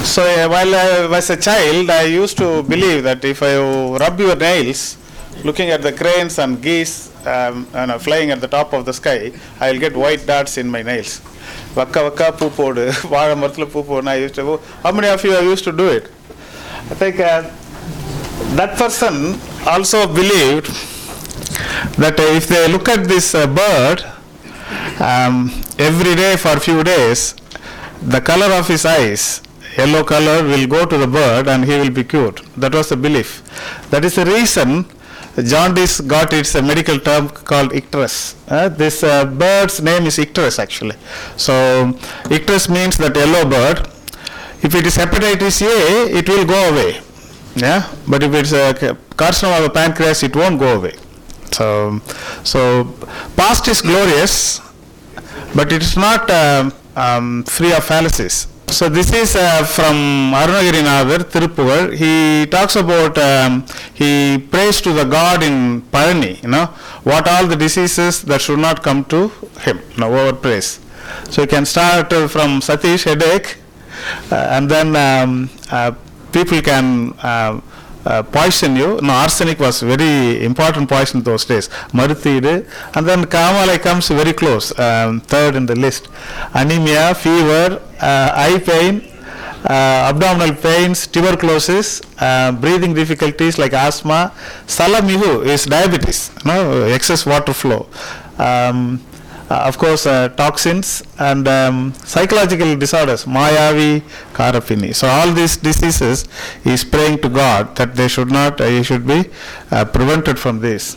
So while I was a child, I used to believe that if I rub your nails, looking at the cranes and geese flying at the top of the sky, I will get white dots in my nails. Vakka vakka poo podu, vaazha marathula poo podu. I used to go. How many of you have used to do it? I think that person also believed that if they look at this bird every day for a few days, the color of his eyes, yellow color, will go to the bird and he will be cured. That was the belief. That is the reason jaundice got its medical term called icterus. This bird's name is icterus actually. So icterus means that yellow bird. If it is hepatitis A, it will go away. Yeah, but if it's a carcinoma of the pancreas, it won't go away. So past is glorious, but it is not free of fallacies. So this is from Arunagirinadhar, Tiruppugal. He talks about, he prays to the God in Palani, what all the diseases that should not come to him, over praise. So you can start from Satish, headache, and then people can poison you. Arsenic was very important poison those days. Maruthidu, and then Kamalai comes very close, third in the list. Anemia, fever, eye pain, abdominal pains, tuberculosis, breathing difficulties like asthma. Salamihu is diabetes, excess water flow. Of course, toxins and psychological disorders, Mayavi, Karapini. So all these diseases is praying to God that they should not, he should be prevented from this.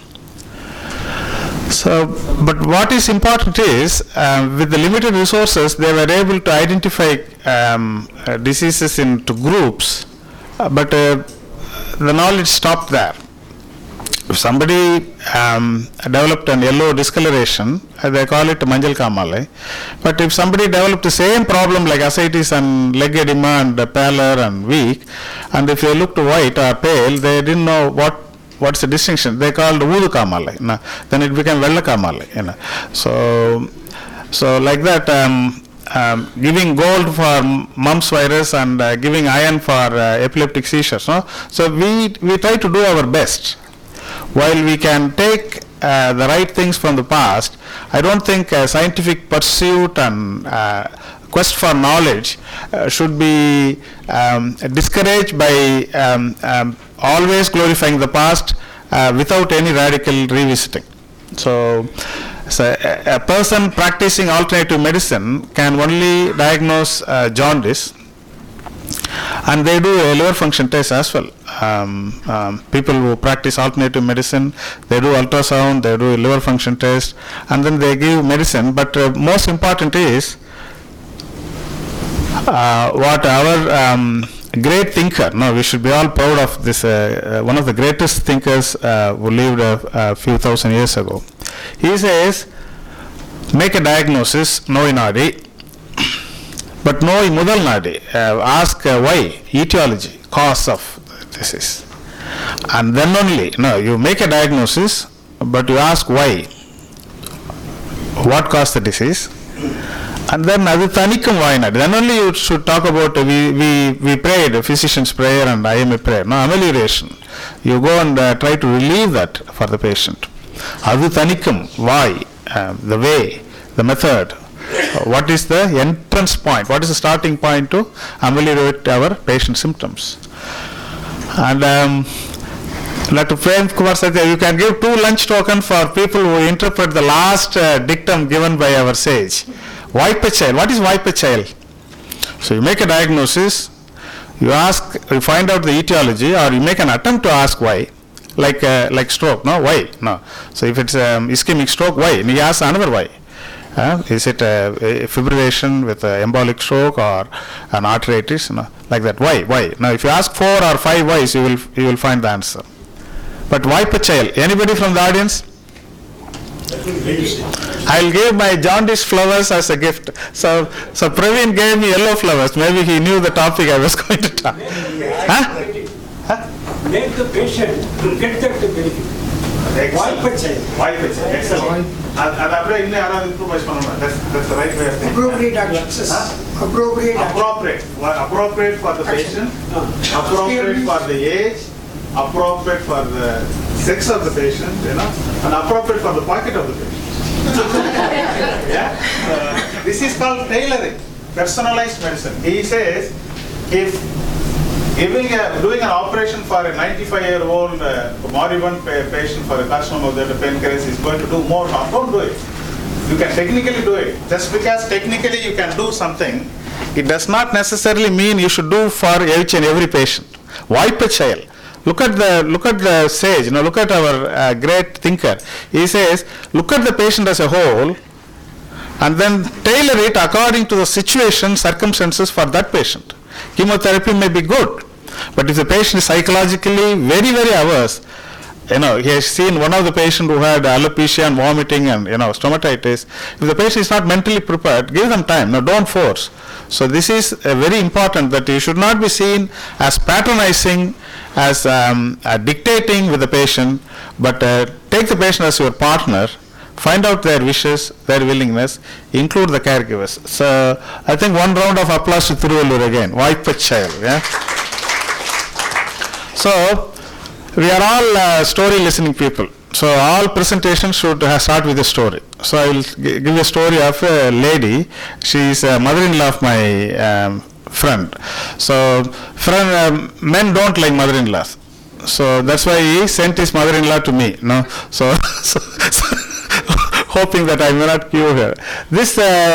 So, but what is important is, with the limited resources, they were able to identify diseases into groups, but the knowledge stopped there. If somebody developed an yellow discoloration, they call it Manjal Kamalai. But if somebody developed the same problem like ascites and leg edema and pallor and weak, and if they looked white or pale, they didn't know what's the distinction. They called Vudu Kamalai. Then it became Vella Kamalai. So like that, giving gold for mumps virus and giving iron for epileptic seizures. So we try to do our best. While we can take the right things from the past, I don't think scientific pursuit and quest for knowledge should be discouraged by always glorifying the past without any radical revisiting. So a person practicing alternative medicine can only diagnose jaundice, and they do a liver function test as well. People who practice alternative medicine, they do ultrasound, they do a liver function test, and then they give medicine. But most important is what our great thinker, we should be all proud of this, one of the greatest thinkers who lived a few thousand years ago. He says, make a diagnosis, noinadi, but no mudal nadi. Ask why, etiology, cause of disease. And then only, you make a diagnosis, but you ask why, what caused the disease, and then adu thanikkum vayanadi. Then only you should talk about, we prayed, a physician's prayer and IMA prayer, amelioration. You go and try to relieve that for the patient. Adu thanikkum, why, the way, the method. What is the entrance point? What is the starting point to ameliorate our patient symptoms? And Dr. Prem Kumar Satya, you can give 2 lunch tokens for people who interpret the last dictum given by our sage. Wipe a child. What is wipe a child? So you make a diagnosis, you find out the etiology, or you make an attempt to ask why. Like stroke, why? So if it's ischemic stroke, why? And you ask another why. Is it a fibrillation with embolic stroke or an arteritis? Like that. Why? Now, if you ask 4 or 5 whys, you will find the answer. But wipe a child. Anybody from the audience? I'll give my jaundice flowers as a gift. So Praveen gave me yellow flowers. Maybe he knew the topic I was going to talk. Make the patient to get that benefit. Wipe a child. Excellent. அப்படியே இன்னும் யாராவது improvise பண்ணணும். That's the right way of thinking. Appropriate actions. Appropriate. Appropriate for the patient. Appropriate for the age. Appropriate for the sex of the patient, and appropriate for the pocket of the patient. Yeah. This is called tailoring, personalized medicine. He says, if doing an operation for a 95-year-old moribund patient for a carcinoma of the pancreas is going to do more harm, don't do it. You can technically do it. Just because technically you can do something, it does not necessarily mean you should do for each and every patient. Wipe a child. Look at the sage. Look at our great thinker. He says, look at the patient as a whole, and then tailor it according to the situation, circumstances for that patient. Chemotherapy may be good, but if the patient is psychologically very, very averse, he has seen one of the patients who had alopecia and vomiting and stomatitis. If the patient is not mentally prepared, give them time. No, don't force. So this is very important, that you should not be seen as patronizing, as dictating with the patient, but take the patient as your partner. Find out their wishes, their willingness, include the caregivers. So I think one round of applause to Thiruvallur again. Wipe a child. Yeah. So we are all story listening people. So all presentations should start with a story. So I will give a story of a lady. She is a mother-in-law of my friend. So men don't like mother-in-laws. So that's why he sent his mother-in-law to me. So hoping that I may not cure her. This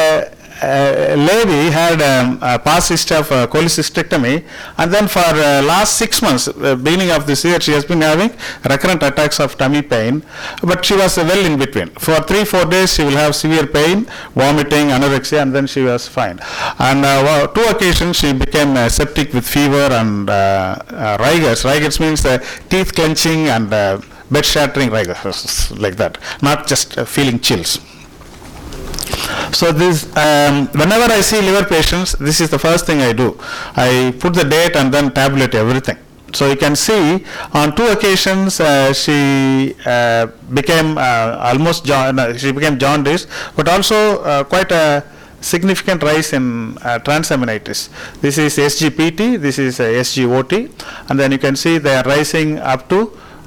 lady had a past history of cholecystectomy, and then for last 6 months, beginning of this year, she has been having recurrent attacks of tummy pain, but she was well in between. For 3-4 days she will have severe pain, vomiting, anorexia, and then she was fine. And 2 occasions she became septic with fever and rigors. Rigors means teeth clenching and bed shattering rigors, like that, not just feeling chills. So this, whenever I see liver patients, this is the first thing I do. I put the date and then tabulate everything. So you can see on 2 occasions she became she became jaundice, but also quite a significant rise in transaminitis. This is SGPT, this is SGOT, and then you can see they are rising up to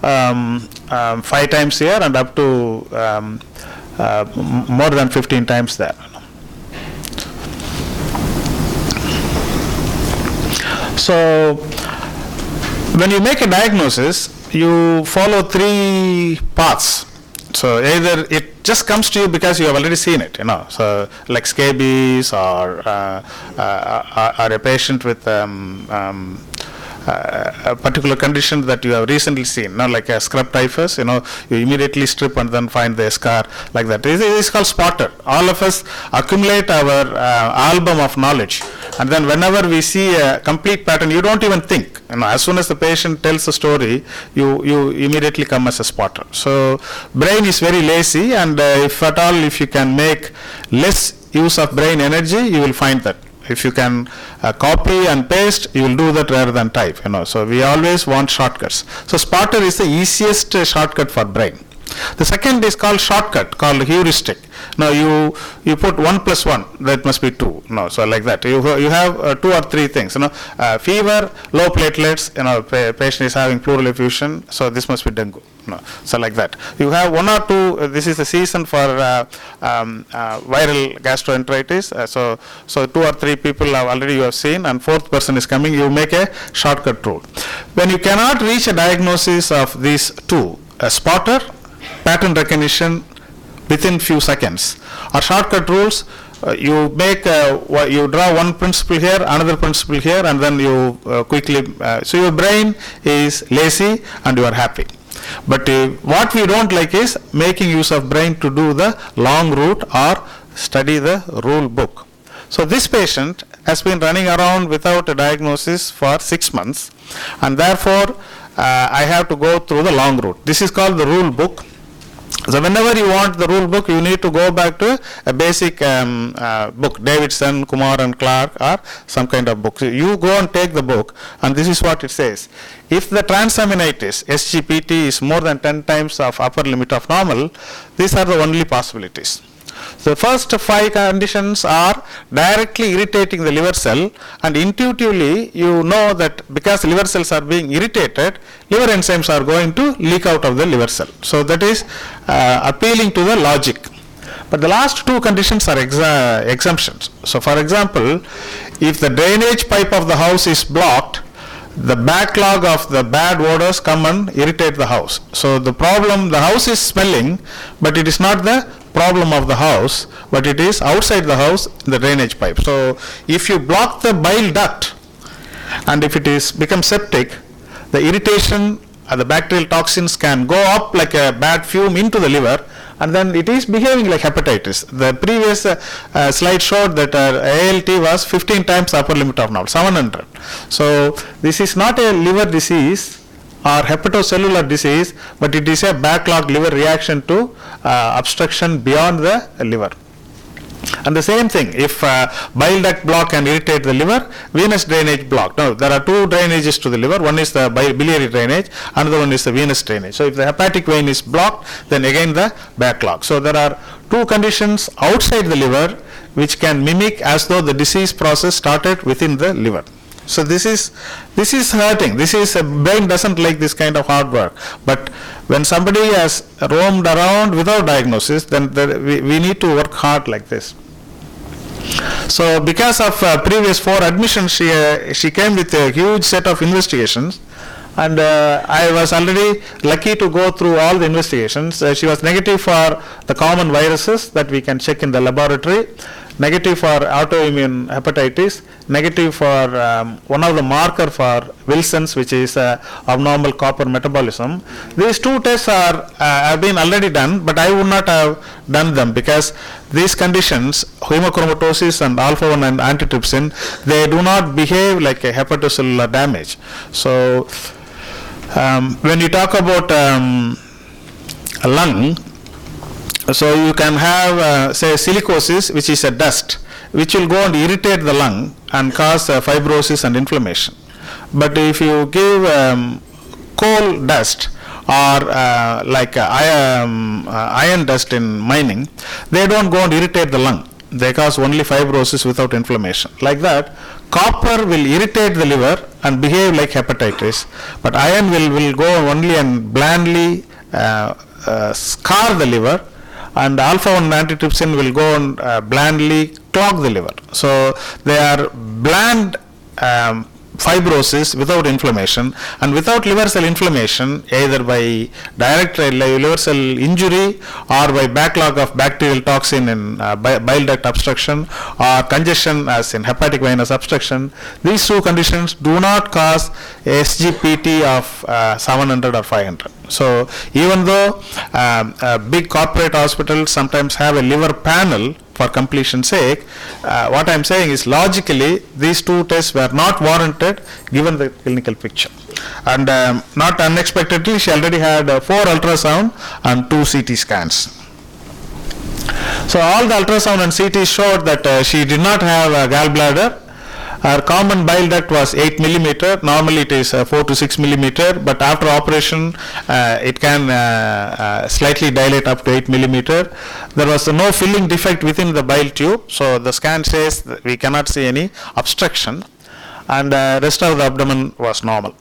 5 times here and up to more than 15 times there. So when you make a diagnosis, you follow 3 paths. So either it just comes to you because you have already seen it, so like scabies or a patient with a particular condition that you have recently seen, like a scrub typhus, you immediately strip and then find the scar, like that. It is called spotter. All of us accumulate our album of knowledge, and then whenever we see a complete pattern, you don't even think. As soon as the patient tells the story, you immediately come as a spotter. So brain is very lazy, and if at all, if you can make less use of brain energy, you will find that. If you can copy and paste, you will do that rather than type. So we always want shortcuts. So spotter is the easiest shortcut for brain. The second is called shortcut, called heuristic. Now you put 1 plus 1, that must be 2. So like that. You have 2 or 3 things. Fever, low platelets. Patient is having pleural effusion, so this must be dengue. So like that. You have 1 or 2. This is the season for viral gastroenteritis. So 2 or 3 people already you have seen, and 4th person is coming. You make a shortcut rule. When you cannot reach a diagnosis of these 2, a spotter, pattern recognition within few seconds, or shortcut rules, you draw one principle here, another principle here, and then you quickly, so your brain is lazy and you are happy. But what we don't like is making use of brain to do the long route or study the rule book. So this patient has been running around without a diagnosis for 6 months, and therefore I have to go through the long route. This is called the rule book. So whenever you want the rule book, you need to go back to a basic book, Davidson, Kumar and Clark, or some kind of book. So you go and take the book, and this is what it says. If the transaminitis, SGPT, is more than 10 times of upper limit of normal, these are the only possibilities. So the first 5 conditions are directly irritating the liver cell, and intuitively you know that because liver cells are being irritated, liver enzymes are going to leak out of the liver cell. So that is appealing to the logic. But the last 2 conditions are exemptions. So for example, if the drainage pipe of the house is blocked, the backlog of the bad odors come and irritate the house. So the problem, the house is smelling, but it is not the problem of the house, but it is outside the house, the drainage pipe. So if you block the bile duct, and if it is become septic, the irritation and the bacterial toxins can go up like a bad fume into the liver, and then it is behaving like hepatitis. The previous slide showed that ALT was 15 times the upper limit of normal, 700. So this is not a liver disease or hepatocellular disease, but it is a backlogged liver reaction to obstruction beyond the liver. And the same thing, if bile duct block can irritate the liver, venous drainage block. Now, there are 2 drainages to the liver. One is the biliary drainage, another one is the venous drainage. So if the hepatic vein is blocked, then again the backlog. So there are 2 conditions outside the liver which can mimic as though the disease process started within the liver. So this is hurting. Brain doesn't like this kind of hard work. But when somebody has roamed around without diagnosis, then we need to work hard like this. So because of previous 4 admissions, she came with a huge set of investigations, and I was already lucky to go through all the investigations. She was negative for the common viruses that we can check in the laboratory, negative for autoimmune hepatitis, negative for one of the marker for Wilson's, which is abnormal copper metabolism. These 2 tests have been already done, but I would not have done them because these conditions, hemochromatosis and alpha-1 and antitrypsin, they do not behave like a hepatocellular damage. So when you talk about a lung, so you can have say silicosis, which is a dust, which will go and irritate the lung and cause fibrosis and inflammation. But if you give coal dust or like iron dust in mining, they don't go and irritate the lung. They cause only fibrosis without inflammation. Like that, copper will irritate the liver and behave like hepatitis, but iron will go only and blandly scar the liver, and alpha-1 antitrypsin will go and blandly clog the liver. So they are bland fibrosis without inflammation, and without liver cell inflammation, either by direct liver cell injury or by backlog of bacterial toxin in bile duct obstruction or congestion as in hepatic venous obstruction, these 2 conditions do not cause SGPT of 700 or 500. So even though big corporate hospitals sometimes have a liver panel for completion's sake, what I am saying is logically these 2 tests were not warranted given the clinical picture. And not unexpectedly, she already had 4 ultrasound and 2 CT scans. So all the ultrasound and CT showed that she did not have a gallbladder. Her common bile duct was 8 millimeter. Normally it is 4 to 6 millimeter, but after operation it can slightly dilate up to 8 millimeter. There was no filling defect within the bile tube, so the scan says that we cannot see any obstruction, and rest of the abdomen was normal.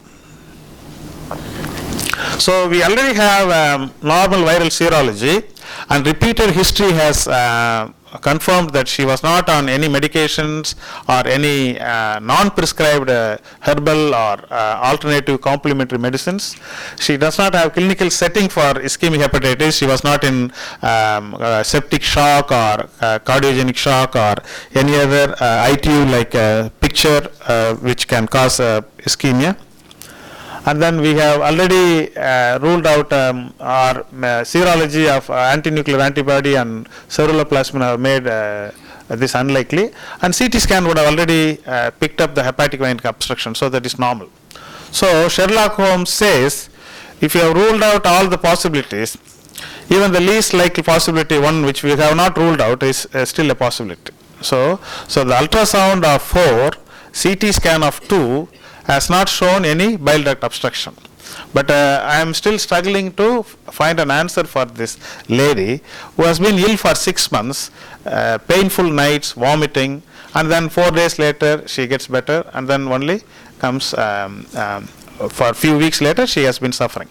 So we already have normal viral serology, and repeated history has confirmed that she was not on any medications or any non-prescribed herbal or alternative complementary medicines. She does not have clinical setting for ischemic hepatitis. She was not in septic shock or cardiogenic shock or any other ITU like picture which can cause ischemia. And then we have already ruled out our serology of antinuclear antibody and ceruloplasmin have made this unlikely, and CT scan would have already picked up the hepatic vein obstruction, so that is normal. So Sherlock Holmes says, if you have ruled out all the possibilities, Even the least likely possibility, one which we have not ruled out, is still a possibility. So the ultrasound of 4, CT scan of 2 has not shown any bile duct obstruction. But I am still struggling to find an answer for this lady who has been ill for 6 months, painful nights, vomiting, and then 4 days later she gets better, and then only comes for a few weeks later she has been suffering.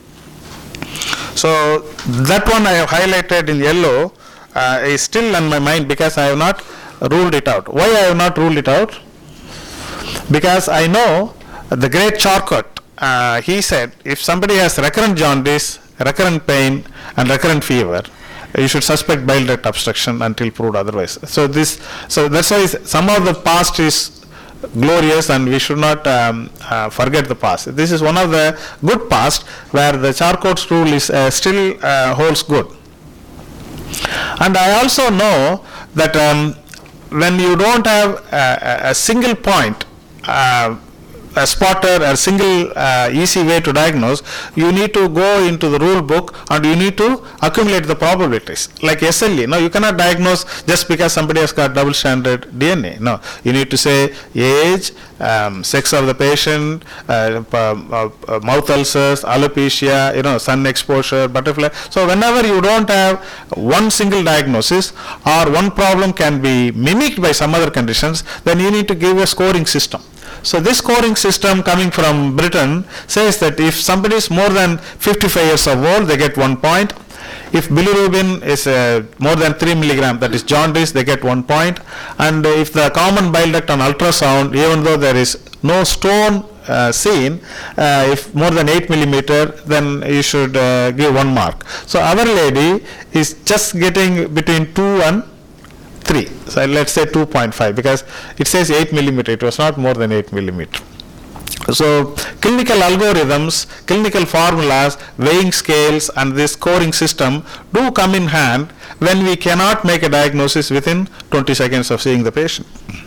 So that one I have highlighted in yellow is still on my mind because I have not ruled it out. Why I have not ruled it out? Because I know the great Charcot, he said if somebody has recurrent jaundice, recurrent pain and recurrent fever, you should suspect bile duct obstruction until proved otherwise. So that's why somehow the past is glorious and we should not forget the past. This is one of the good past where the Charcot's rule is still holds good. And I also know that when you don't have a single point, a spotter, a single easy way to diagnose, you need to go into the rule book and you need to accumulate the probabilities. Like SLE, no, you cannot diagnose just because somebody has got double stranded DNA. No, you need to say age, sex of the patient, mouth ulcers, alopecia, sun exposure, butterfly. So whenever you don't have one single diagnosis or one problem can be mimicked by some other conditions, then you need to give a scoring system. So this scoring system coming from Britain says that if somebody is more than 55 years of old, they get 1 point. If bilirubin is more than 3 milligram, that is jaundice, they get 1 point. And if the common bile duct on ultrasound, even though there is no stone seen, if more than 8 millimeter, then you should give 1 mark. So our lady is just getting between 2 and 3. So let's say 2.5 because it says 8 millimeter. It was not more than 8 millimeter. So clinical algorithms, clinical formulas, weighing scales and this scoring system do come in hand when we cannot make a diagnosis within 20 seconds of seeing the patient.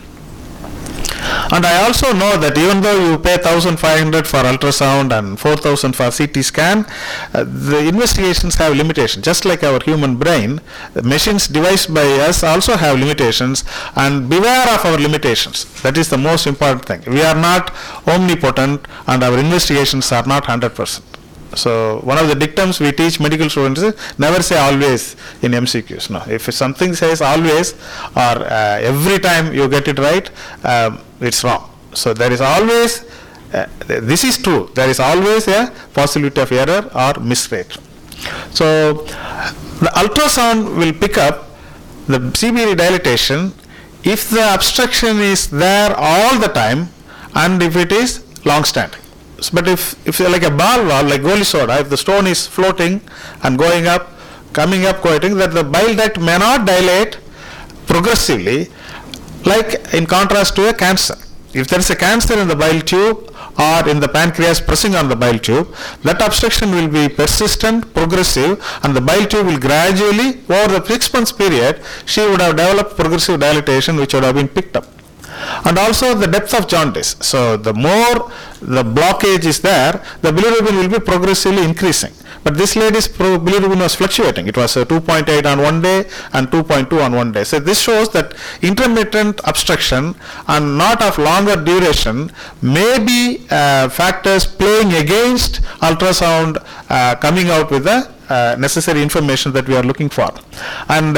And I also know that even though you pay 1,500 for ultrasound and 4,000 for CT scan, the investigations have limitations. Just like our human brain, the machines devised by us also have limitations, and beware of our limitations. That is the most important thing. We are not omnipotent and our investigations are not 100%. So one of the dictums we teach medical students is never say always in MCQs. No, if something says always or every time you get it right, it's wrong. So there is always, this is true, there is always a possibility of error or misread. So the ultrasound will pick up the CBD dilatation if the obstruction is there all the time and if it is long standing. But if you're like a ball valve, like Goli soda, if the stone is floating and going up, coming up, quieting, that the bile duct may not dilate progressively, like in contrast to a cancer. If there is a cancer in the bile tube or in the pancreas pressing on the bile tube, that obstruction will be persistent, progressive, and the bile tube will gradually, over the 6 months period, she would have developed progressive dilatation which would have been picked up. And also the depth of jaundice. So the more the blockage is there, the bilirubin will be progressively increasing. But this lady's bilirubin was fluctuating. It was 2.8 on one day and 2.2 on one day. So this shows that intermittent obstruction and not of longer duration may be factors playing against ultrasound coming out with the necessary information that we are looking for. And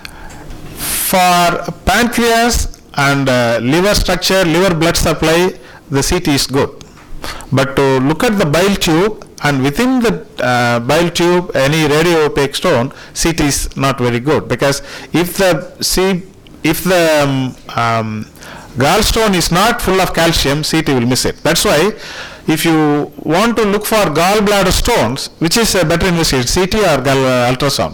for pancreas and liver structure, liver blood supply, the CT is good. But to look at the bile tube and within the bile tube any radio-opaque stone, CT is not very good, because if the gallstone is not full of calcium, CT will miss it. That's why if you want to look for gallbladder stones, which is a better investigation, CT or ultrasound?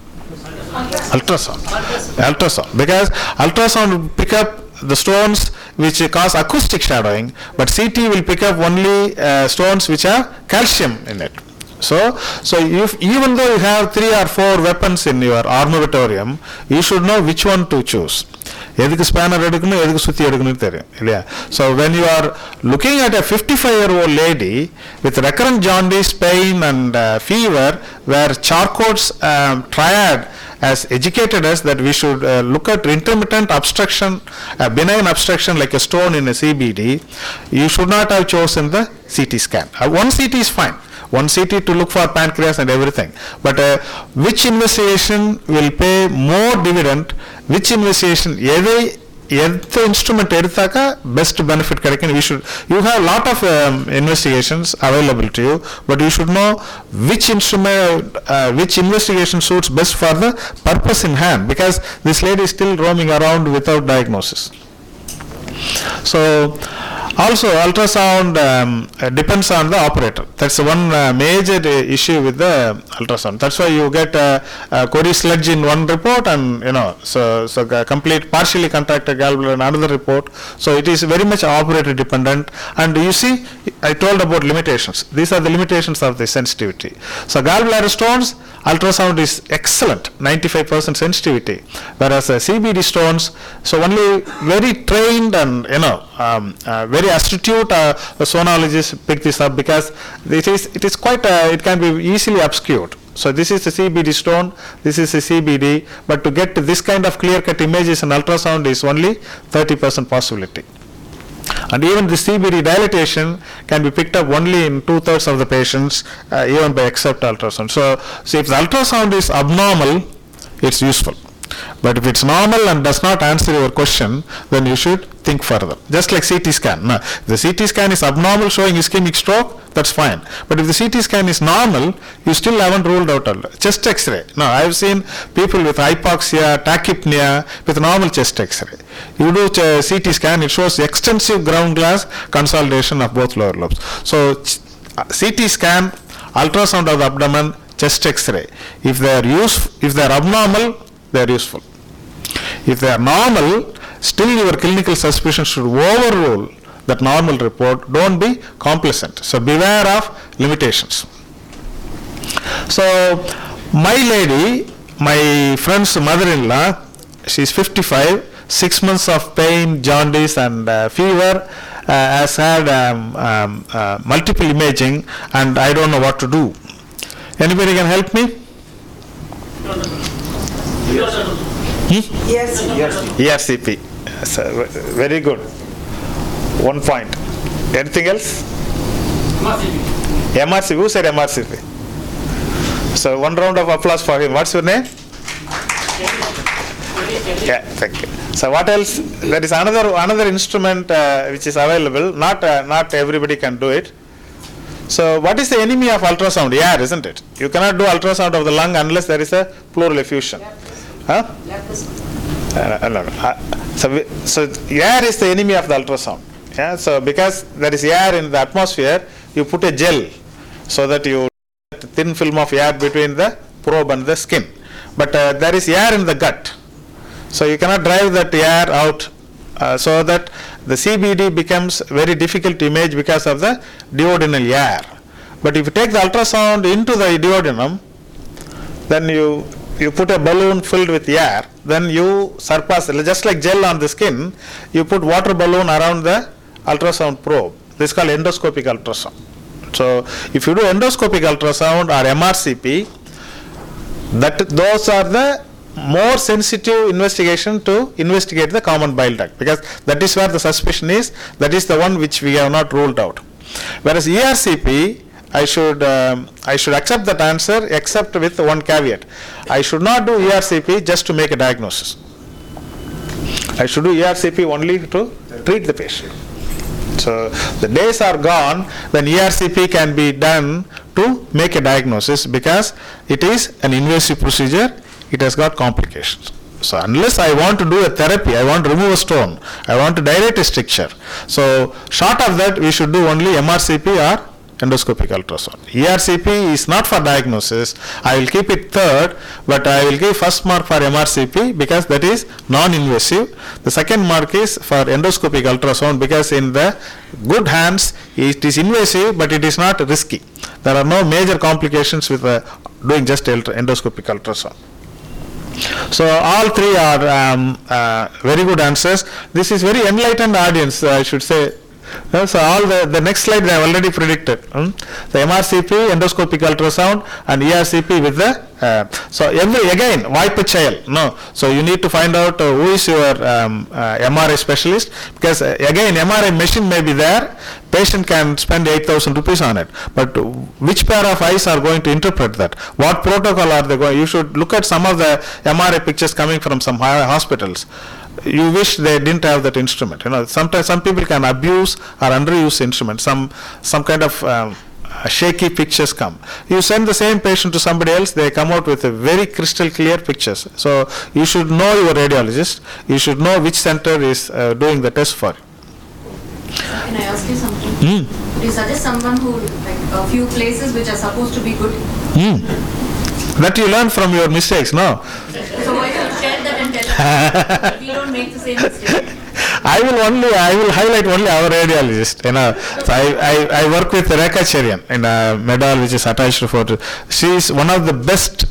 Ultrasound, because ultrasound will pick up the stones which cause acoustic shadowing, but CT will pick up only stones which have calcium in it. So if even though you have 3 or 4 weapons in your armamentarium, you should know which one to choose. எதுக்கு spanner எடுக்கணும், எதுக்கு சுத்தி எடுக்கணும்னு தெரியும் இல்லையா? So when you are looking at a 55-year-old lady with recurrent jaundice, pain and fever, where Charcot's triad has educated us that we should look at intermittent obstruction, benign obstruction like a stone in a CBD, you should not have chosen the CT scan. One CT is fine. One CT to look for pancreas and everything. But which investigation will pay more dividend? Which investigation? எந்த instrument எடுத்தாக்கா best benefit கிடைக்கும்? You have lot of investigations available to you, but you should know which instrument, which investigation suits best for the purpose in hand, because this lady is still roaming around without diagnosis. So also ultrasound depends on the operator. That's one major issue with the ultrasound. That's why you get Cody sludge in one report and so complete partially contracted gallbladder in another report. So it is very much operator dependent. And you see, I told about limitations. These are the limitations of the sensitivity. So gallbladder stones, ultrasound is excellent, 95% sensitivity, whereas CBD stones, so only very trained and very astute sonologists pick this up, because it is quite it can be easily obscured. So this is a CBD stone, this is a CBD, but to get this kind of clear-cut images in ultrasound is only 30% possibility. And even the CBD dilatation can be picked up only in 2/3 of the patients, even by except ultrasound. So if the ultrasound is abnormal, it's useful. But if it's normal and does not answer your question, then you should think further. Just like CT scan. Now, if the CT scan is abnormal showing ischemic stroke, that's fine. But if the CT scan is normal, you still haven't ruled out chest X-ray. Now, I've seen people with hypoxia, tachypnea with normal chest X-ray. You do CT scan, it shows extensive ground glass consolidation of both lower lobes. So CT scan, ultrasound of the abdomen, chest X-ray. If they are abnormal, they are useful. If they are normal, still your clinical suspicion should overrule that normal report. Don't be complacent. So beware of limitations. So my lady, my friend's mother-in-law, she's 55, 6 months of pain, jaundice and fever, has had multiple imaging, and I don't know what to do. Anybody can help me? Yes. ERCP. So, very good. 1 point. Anything else? MRCP. Who said MRCP? So 1 round of applause for him. What's your name? Yeah, thank you. So what else? There is another instrument which is available. Not everybody can do it. So what is the enemy of ultrasound? Air, isn't it? You cannot do ultrasound of the lung unless there is a pleural effusion. Huh? No. So air is the enemy of the ultrasound. Yeah. So because there is air in the atmosphere, you put a gel so that you get a thin film of air between the probe and the skin. But there is air in the gut, so you cannot drive that air out. So that the CBD becomes very difficult to image because of the duodenal air. But if you take the ultrasound into the duodenum, then you put a balloon filled with air, then you surpass, just like gel on the skin, you put water balloon around the ultrasound probe. This is called endoscopic ultrasound. So if you do endoscopic ultrasound or MRCP, those are the more sensitive investigation to investigate the common bile duct, because that is where the suspicion is. That is the one which we have not ruled out. Whereas ERCP, I should accept that answer, except with one caveat. I should not do ERCP just to make a diagnosis. I should do ERCP only to treat the patient. So the days are gone when ERCP can be done to make a diagnosis, because it is an invasive procedure. It has got complications. So unless I want to do a therapy, I want to remove a stone, I want to dilate a stricture. So short of that, we should do only MRCP or endoscopic ultrasound. ERCP is not for diagnosis. I will keep it third, but I will give first mark for MRCP because that is non-invasive. The second mark is for endoscopic ultrasound because in the good hands it is invasive, but it is not risky. There are no major complications with doing just endoscopic ultrasound. So all three are very good answers. This is very enlightened audience, I should say. So all the next slide they have already predicted. The MRCP, endoscopic ultrasound, and ERCP with the so again wipe a child. No, so you need to find out who is your MRI specialist, because again MRI machine may be there. Patient can spend 8,000 rupees on it, but which pair of eyes are going to interpret that? What protocol are they going? You should look at some of the MRI pictures coming from some hospitals. You wish they didn't have that instrument. Sometimes some people can abuse or underuse instruments. Some kind of shaky pictures come. You send the same patient to somebody else, they come out with a very crystal clear pictures. So you should know your radiologist. You should know which center is doing the test for you. Can I ask you something? Would you suggest someone who, like a few places which are supposed to be good? That you learn from your mistakes, no? So why don't you share that and tell us? We don't make the same mistake. I will highlight only our radiologist. So I work with Rekha Cherian in Medal, which is attached to Fort. She is one of the best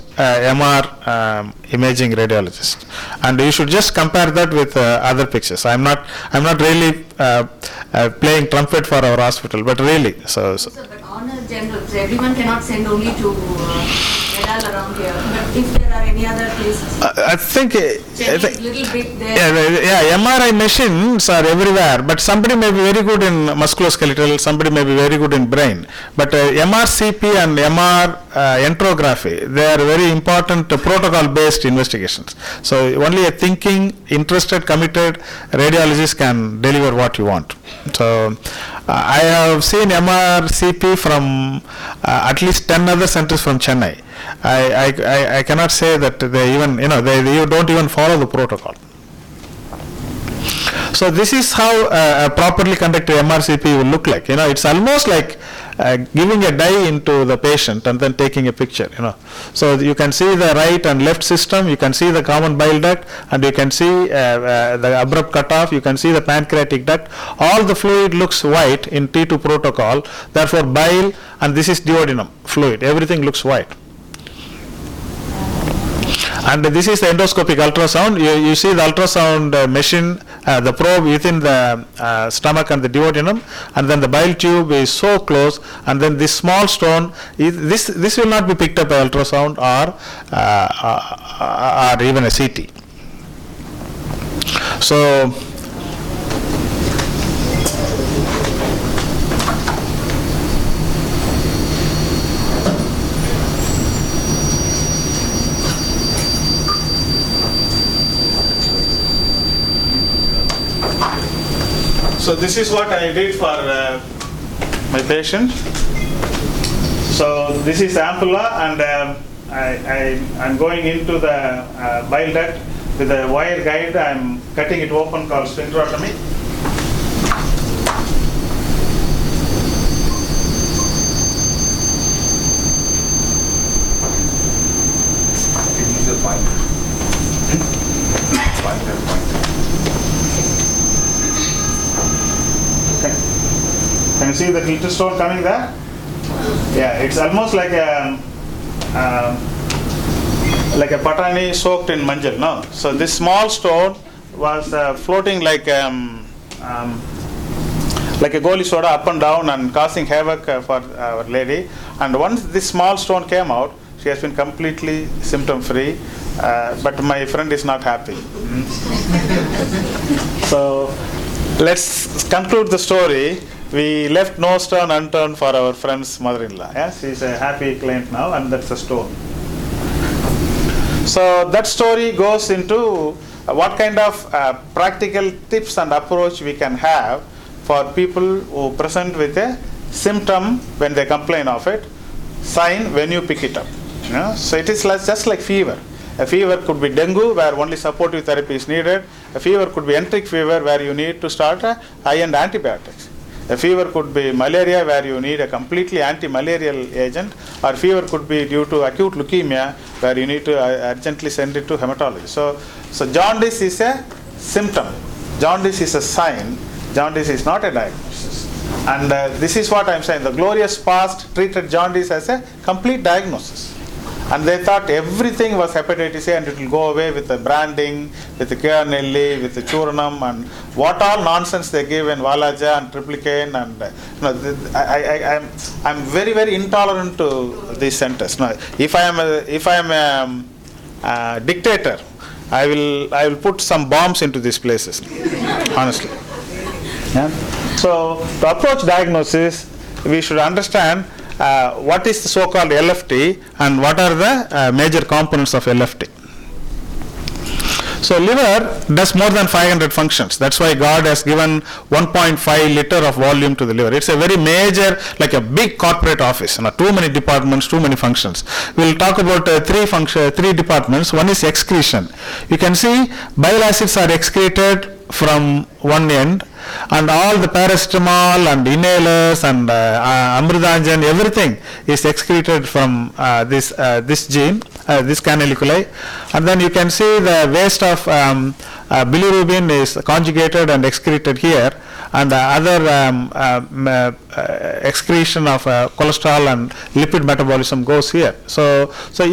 MR imaging radiologists, and you should just compare that with other pictures. I'm not really playing trumpet for our hospital, but really. So but on a general, so everyone cannot send only to Medal around here. But if there are any other places, I think Chennai is little bit there. Yeah, MRI machines are everywhere, but somebody may be very good in musculoskeletal, somebody may be very good in brain. But MRCP and MR enterography, they are very important protocol-based investigations. So only a thinking, interested, committed radiologist can deliver what you want. So I have seen MRCP from at least 10 other centers from Chennai. I cannot say that they even, they don't even follow the protocol. So this is how a properly conducted MRCP will look like. It's almost like giving a dye into the patient and then taking a picture. So you can see the right and left system, you can see the common bile duct, and you can see the abrupt cutoff, you can see the pancreatic duct. All the fluid looks white in T2 protocol, therefore bile, and this is duodenum fluid, everything looks white. And this is the endoscopic ultrasound. You see the ultrasound machine, the probe within the stomach and the duodenum, and then the bile tube is so close, and then this small stone, this will not be picked up by ultrasound or even a CT. So this is what I did for my patient. So this is ampulla, and I'm going into the bile duct with a wire guide. I'm cutting it open, called sphincterotomy. Can you see the little stone coming there? Yeah, it's almost like a patani soaked in manjal. No, so this small stone was floating like a goli soda up and down and causing havoc for our lady. And once this small stone came out, she has been completely symptom free. But my friend is not happy. So let's conclude the story. We left no stone unturned for our friend's mother-in-law. Yes, she's a happy client now, and that's a stone. So that story goes into what kind of practical tips and approach we can have for people who present with a symptom when they complain of it, sign when you pick it up. So it is just like fever. A fever could be dengue, where only supportive therapy is needed. A fever could be enteric fever, where you need to start high-end antibiotics. A fever could be malaria, where you need a completely anti-malarial agent, or fever could be due to acute leukemia, where you need to urgently send it to hematology. So jaundice is a symptom. Jaundice is a sign. Jaundice is not a diagnosis. And this is what I am saying. The glorious past treated jaundice as a complete diagnosis. And they thought everything was hepatitis A and it will go away with the branding, with the Kernelli, with the Churanam, and what all nonsense they give in Valaja and Triplicane. And I'm very, very intolerant to these centers. Now, if I am a dictator, I will put some bombs into these places, honestly. Yeah? So to approach diagnosis, we should understand what is the so-called LFT and what are the major components of LFT. So liver does more than 500 functions. That's why God has given 1.5 liter of volume to the liver. It's a very major, like a big corporate office. Too many departments, too many functions. We'll talk about three departments. One is excretion. You can see bile acids are excreted from one end, and all the paracetamol and inhalers and amrudanjan, everything is excreted from this gene, this canaliculi. And then you can see the waste of bilirubin is conjugated and excreted here, and the other excretion of cholesterol and lipid metabolism goes here. So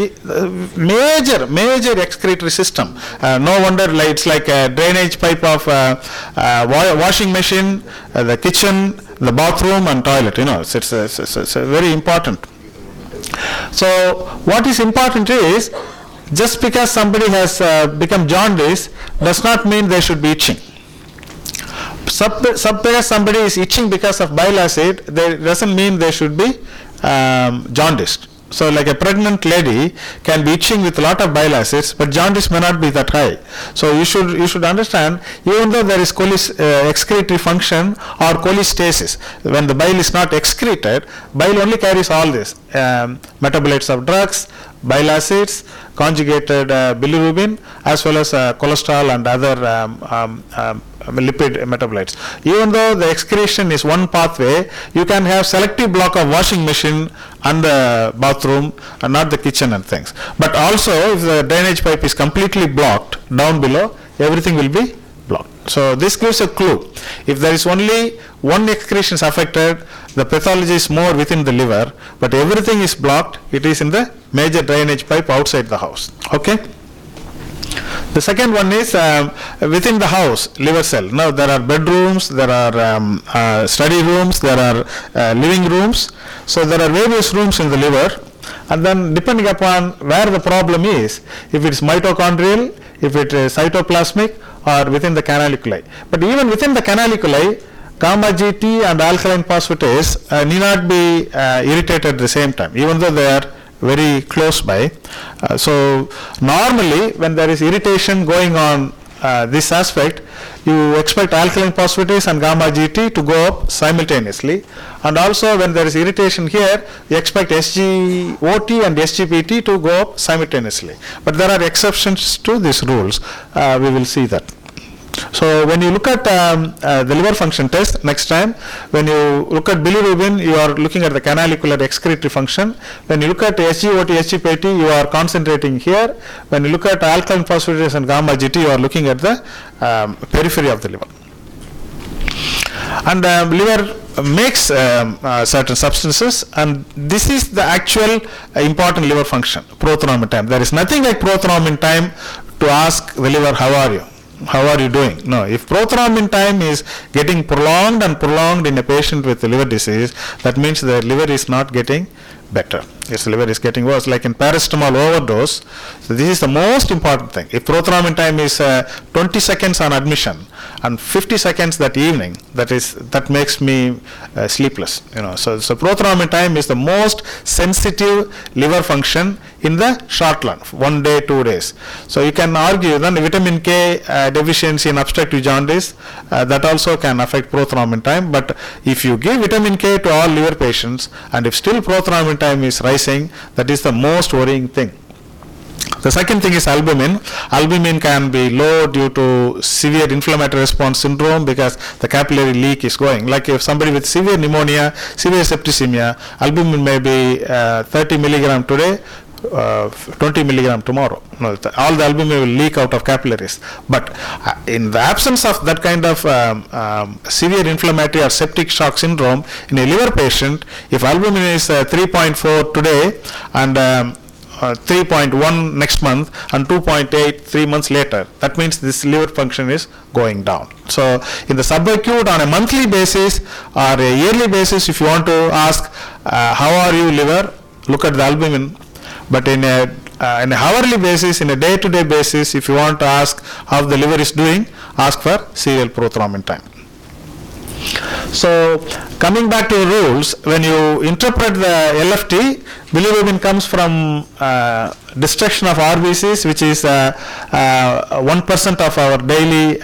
major excretory system. No wonder it's like a drainage pipe of washing machine, the kitchen, the bathroom, and toilet. It's very important. So what is important is, just because somebody has become jaundice does not mean they should be itching. Suppose somebody is itching because of bile acid, that doesn't mean they should be jaundiced. So like a pregnant lady can be itching with a lot of bile acids, but jaundice may not be that high. So you should understand, even though there is excretory function or cholestasis, when the bile is not excreted, bile only carries all this, metabolites of drugs, bile acids, conjugated bilirubin, as well as cholesterol and other lipid metabolites. Even though the excretion is one pathway, you can have selective block of washing machine and the bathroom and not the kitchen and things. But also, if the drainage pipe is completely blocked down below, everything will be blocked. So this gives a clue. If there is only one excretion is affected, the pathology is more within the liver, but everything is blocked, it is in the major drainage pipe outside the house. Okay? The second one is within the house, liver cell. Now there are bedrooms, there are study rooms, there are living rooms. So there are various rooms in the liver, and then depending upon where the problem is, if it is mitochondrial, if it is cytoplasmic, or within the canaliculi. But even within the canaliculi, gamma GT and alkaline phosphatase need not be irritated at the same time, even though they are very close by. So normally when there is irritation going on this aspect, you expect alkaline phosphatase and gamma GT to go up simultaneously, and also when there is irritation here, you expect SGOT and SGPT to go up simultaneously. But there are exceptions to these rules. We will see that. So when you look at the liver function test next time, when you look at bilirubin, you are looking at the canalicular excretory function. When you look at SGOT, SGPT, you are concentrating here. When you look at alkaline phosphatase and gamma GT, you are looking at the periphery of the liver. And liver makes certain substances, and this is the actual important liver function, prothrombin time. There is nothing like prothrombin time to ask the liver, how are you? How are you doing? No, if prothrombin time is getting prolonged and prolonged in a patient with liver disease, that means the liver is not getting better. Its liver is getting worse, like in paracetamol overdose. So this is the most important thing. If prothrombin time is 20 seconds on admission and 50 seconds that evening, that makes me sleepless. So prothrombin time is the most sensitive liver function in the short run, 1 day, 2 days. So you can argue then vitamin K deficiency in obstructive jaundice, that also can affect prothrombin time. But if you give vitamin K to all liver patients and if still prothrombin time is rising, that is the most worrying thing. The second thing is albumin. Albumin can be low due to severe inflammatory response syndrome because the capillary leak is going. Like if somebody with severe pneumonia, severe septicemia, albumin may be 30 milligram today, 20 milligram tomorrow. No, all the albumin will leak out of capillaries. But in the absence of that kind of severe inflammatory or septic shock syndrome in a liver patient, if albumin is 3.4 today and 3.1 next month and 2.8 3 months later, that means this liver function is going down. So in the subacute on a monthly basis or a yearly basis, if you want to ask how are you liver, look at the albumin. But in a hourly basis, in a day-to-day basis, if you want to ask how the liver is doing, ask for serial prothrombin time. So coming back to the rules, when you interpret the LFT, bilirubin comes from destruction of RBCs, which is 1% of our daily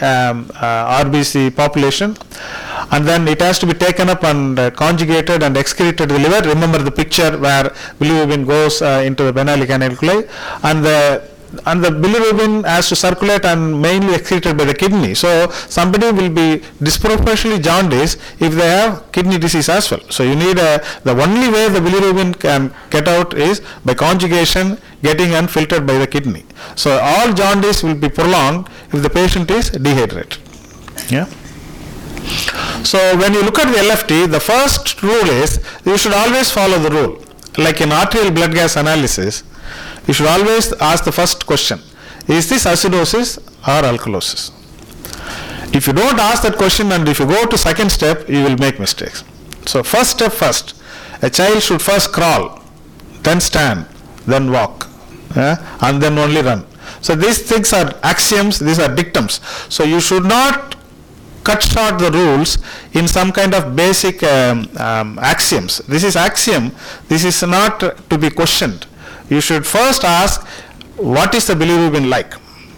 RBC population, and then it has to be taken up and conjugated and excreted to the liver. Remember the picture where bilirubin goes into the Benali canaliculi, and the bilirubin has to circulate and mainly excreted by the kidney. So somebody will be disproportionately jaundiced if they have kidney disease as well. So you need the only way the bilirubin can get out is by conjugation, getting and filtered by the kidney. So all jaundice will be prolonged if the patient is dehydrated. Yeah. So when you look at the LFT, the first rule is you should always follow the rule. Like in arterial blood gas analysis, you should always ask the first question, is this acidosis or alkalosis? If you don't ask that question and if you go to second step, you will make mistakes. So first step first, a child should first crawl, then stand, then walk, and then only run. So these things are axioms, these are dictums. So you should not cut short the rules in some kind of basic axioms. This is axiom, this is not to be questioned. You should first ask, what is the bilirubin like?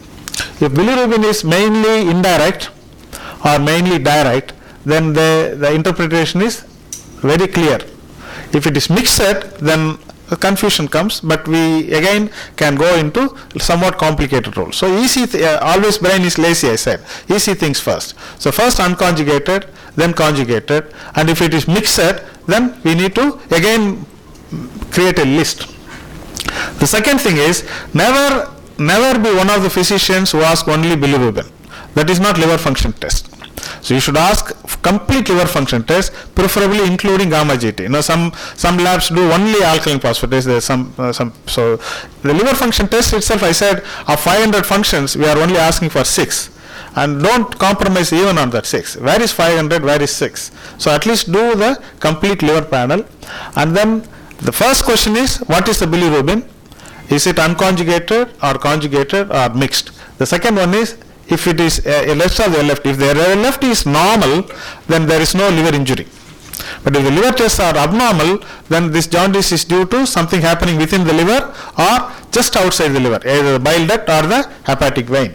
If bilirubin is mainly indirect or mainly direct, then the interpretation is very clear. If it is mixed, then confusion comes, but we again can go into somewhat complicated roles. So easy, always brain is lazy, I said. Easy things first. So first unconjugated, then conjugated, and if it is mixed, then we need to again create a list. The second thing is, never be one of the physicians who ask only bilirubin. That is not liver function test. So you should ask complete liver function test, preferably including gamma GT. Some labs do only alkaline phosphatase. There some. So the liver function test itself, I said, of 500 functions, we are only asking for 6. And don't compromise even on that 6. Where is 500? Where is 6? So at least do the complete liver panel. And then the first question is, what is the bilirubin? Is it unconjugated or conjugated or mixed? The second one is, if it is let's have the LFT. If the LFT is normal, then there is no liver injury. But if the liver tests are abnormal, then this jaundice is due to something happening within the liver or just outside the liver, either the bile duct or the hepatic vein.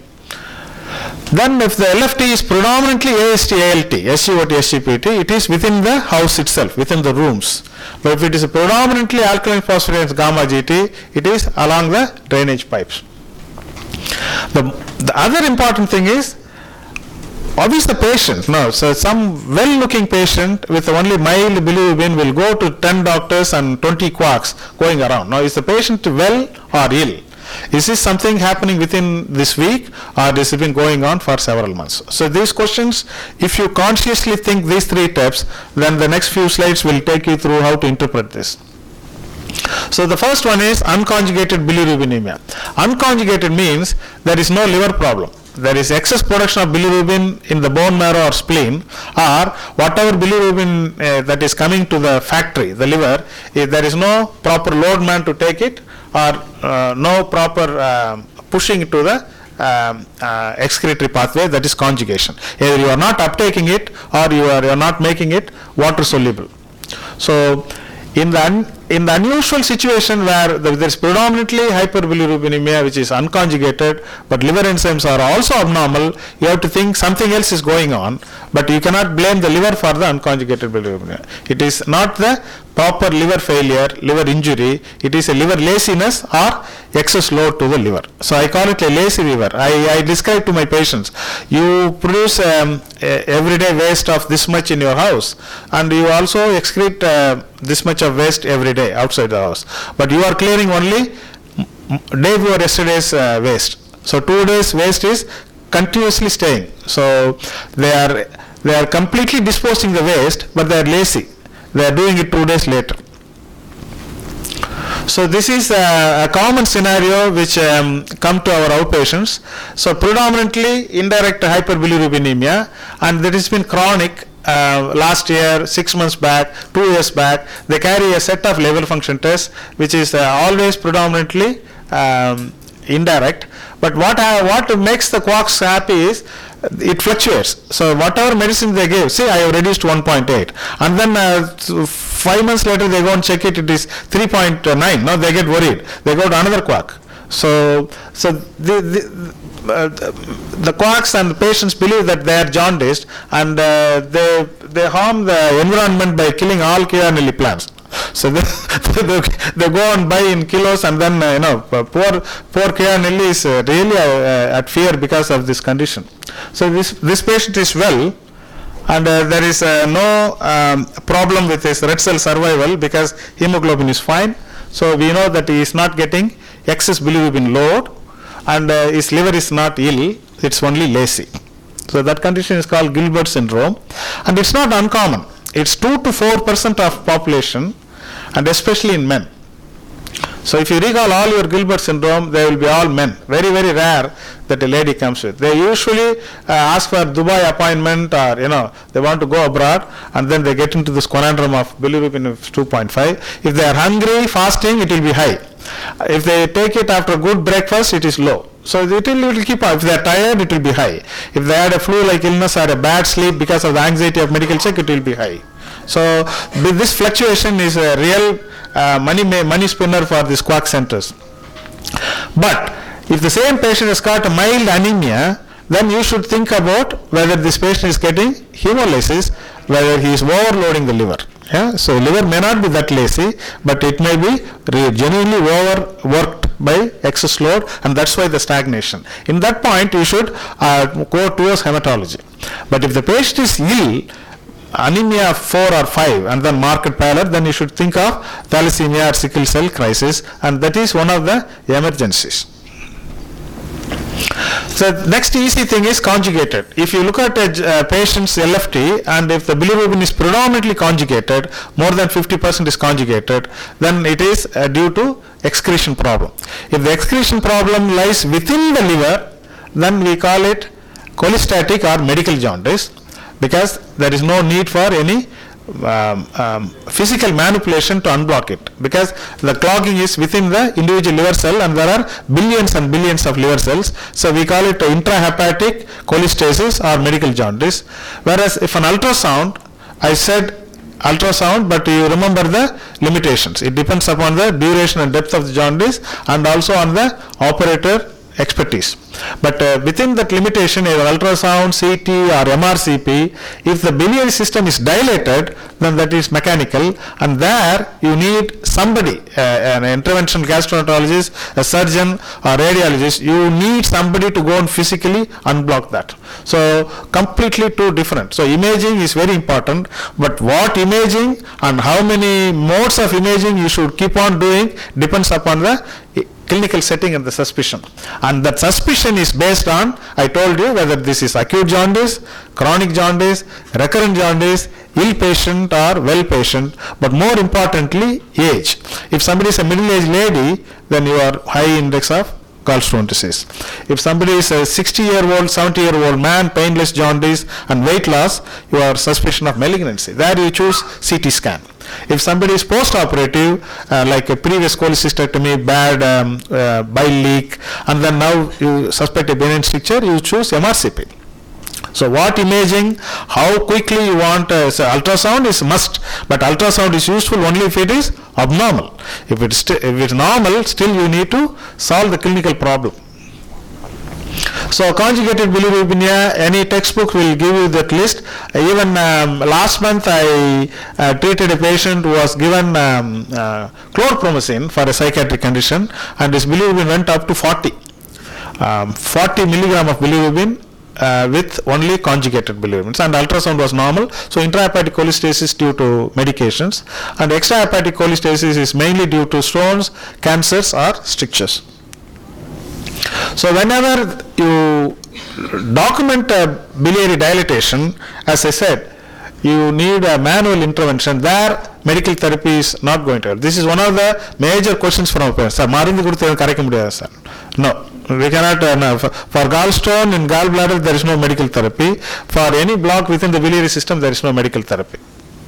Then if the LFT is predominantly AST, ALT, SGOT, SGPT, it is within the house itself, within the rooms. But if it is predominantly alkaline phosphatase gamma GT, it is along the drainage pipes. The other important thing is, what is the patient? No, so some well-looking patient with only mild bilirubin will go to 10 doctors and 20 quacks going around. Now, is the patient well or ill? Is this something happening within this week, or this has been going on for several months? So these questions, if you consciously think these 3 steps, then the next few slides will take you through how to interpret this. So the first one is unconjugated bilirubinemia. Unconjugated means there is no liver problem. There is excess production of bilirubin in the bone marrow or spleen, or whatever bilirubin that is coming to the factory, the liver, if there is no proper load man to take it, or no proper pushing to the excretory pathway, that is conjugation. Either you are not uptaking it or you are not making it water soluble. So in the in the unusual situation where there is predominantly hyperbilirubinemia which is unconjugated, but liver enzymes are also abnormal, you have to think something else is going on, but you cannot blame the liver for the unconjugated bilirubinemia. It is not the proper liver failure, liver injury, it is a liver laziness or excess load to the liver. So I call it a lazy liver. I describe to my patients, you produce everyday waste of this much in your house, and you also excrete this much of waste every day outside the house, but you are clearing only day before yesterday's waste. So 2 days waste is continuously staying. So they are completely disposing the waste, but they are lazy. They are doing it 2 days later. So this is a common scenario which come to our outpatients. So predominantly indirect hyperbilirubinemia, and that has been chronic. Last year, 6 months back, 2 years back, they carry a set of liver function tests which is always predominantly indirect. But what makes the quarks happy is it fluctuates. So whatever medicine they give, say I have reduced 1.8, and then 5 months later they go and check it, it is 3.9. Now they get worried. They go to another quark. So the quarks and the patients believe that they are jaundiced, and they harm the environment by killing all Chianelli plants. So they go and buy in kilos, and then poor Chianelli is really at fear because of this condition. So this patient is well, and there is no problem with his red cell survival because hemoglobin is fine. So we know that he is not getting excess bilirubin load, and his liver is not ill, it's only lazy. So that condition is called Gilbert syndrome, and it's not uncommon. It's 2 to 4% of population, and especially in men. So if you recall all your Gilbert syndrome, they will be all men. Very, very rare that a lady comes with. They usually ask for Dubai appointment, or they want to go abroad, and then they get into this conundrum of bilirubin of 2.5. If they are hungry, fasting, it will be high. If they take it after good breakfast, it is low. So it will keep up. If they are tired, it will be high. If they had a flu-like illness or a bad sleep because of the anxiety of medical check, it will be high. So this fluctuation is a real money spinner for these quark centers. But if the same patient has got a mild anemia, then you should think about whether this patient is getting hemolysis, whether he is overloading the liver. Yeah? So liver may not be that lazy, but it may be genuinely overworked by excess load, and that's why the stagnation. In that point, you should go towards hematology. But if the patient is ill, anemia of 4 or 5, and then marked pallor, then you should think of thalassemia or sickle cell crisis, and that is one of the emergencies. So next easy thing is conjugated. If you look at a patient's LFT, and if the bilirubin is predominantly conjugated, more than 50% is conjugated, then it is due to excretion problem. If the excretion problem lies within the liver, then we call it cholestatic or medical jaundice, because there is no need for any physical manipulation to unblock it, because the clogging is within the individual liver cell, and there are billions and billions of liver cells. So we call it intrahepatic cholestasis or medical jaundice. Whereas if an ultrasound, I said ultrasound, but you remember the limitations. It depends upon the duration and depth of the jaundice, and also on the operator expertise. But within that limitation, either ultrasound, CT or MRCP, if the biliary system is dilated, then that is mechanical, and there you need somebody, an interventional gastroenterologist, a surgeon or radiologist, you need somebody to go and physically unblock that. So completely two different. So imaging is very important, but what imaging and how many modes of imaging you should keep on doing depends upon the clinical setting and the suspicion, and that suspicion is based on, I told you, whether this is acute jaundice, chronic jaundice, recurrent jaundice, ill patient or well patient, but more importantly age. If somebody is a middle-aged lady, then you are high index of gallstone disease. If somebody is a 60-year-old, 70-year-old man, painless jaundice and weight loss, you are suspicion of malignancy. There you choose CT scan. If somebody is post-operative, like a previous cholecystectomy, bad bile leak, and then now you suspect a benign stricture, you choose MRCP. So what imaging, how quickly you want, so ultrasound is must, but ultrasound is useful only if it is abnormal. If it's normal, still you need to solve the clinical problem. So conjugated bilirubinemia, any textbook will give you that list. Even last month I treated a patient who was given chlorpromazine for a psychiatric condition, and his bilirubin went up to 40. 40 milligram of bilirubin with only conjugated bilirubin, and ultrasound was normal. So intrahepatic cholestasis due to medications, and extrahepatic cholestasis is mainly due to stones, cancers or strictures. So whenever you document biliary dilatation, as I said, you need a manual intervention. There medical therapy is not going to help. This is one of the major questions from our parents. Sir, marindu kuduthu karakka mudiyadha sir. No, we cannot. No. For gallstone in gallbladder there is no medical therapy. For any block within the biliary system there is no medical therapy.